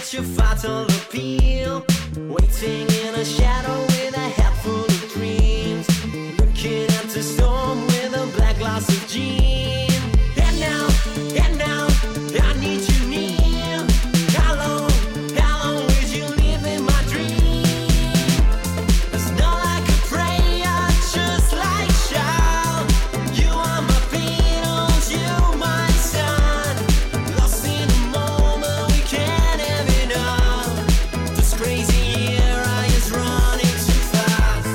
at your fatal appeal, waiting in a shadow with a head full of dreams, looking at the storm with a black glass of gin. And now, I need you near. How long will you live in my dream? It's not like a prayer, just like shout. You are my Beatles, you my sun. Lost in a moment, we can't have enough. This crazy era is running too fast.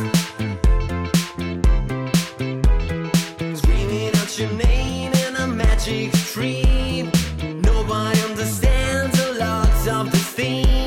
Screaming out your name in a magic dream. Nobody understands a lot of the things.